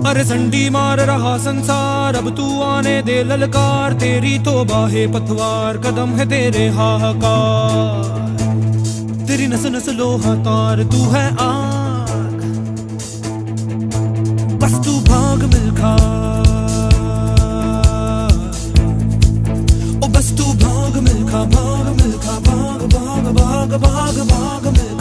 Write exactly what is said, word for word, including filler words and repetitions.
अरे संडी मार रहा संसार, अब तू आने दे ललकार। तेरी तो बाहे पतवार, कदम है तेरे हाहाकार। तेरी नस नस लोहा तार, तू है आग, बस तू भाग मिल्खा। ओ बस तू भाग मिल्खा, भाग मिल्खा, भाग भाग भाग भाग भाग मिल्खा।